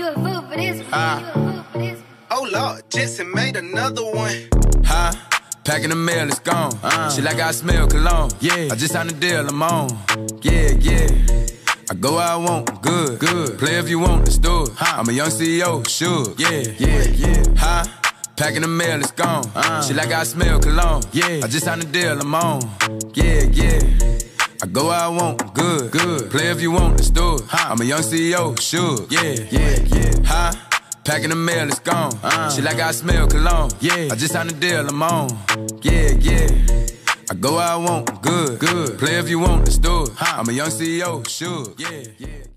You a fool for this one. Oh Lord, Jetson made another one. Packing the mail, it's gone. She like I smell cologne. Yeah, I just signed a deal, I'm on. Yeah. I go where I want, good. Play if you want, let's do it. I'm a young CEO, sure. Yeah. Packing the mail, it's gone. She like I smell cologne. Yeah, I just signed a deal, I'm on. Yeah. I go where I want, good. Play if you want, let's do it. I'm a young CEO, sure. Yeah. Packing the mail, it's gone. She like I smell cologne. Yeah, I just signed a deal, I'm on. Yeah. I go where I want, good. Play if you want, let's do it. I'm a young CEO, sure. Yeah.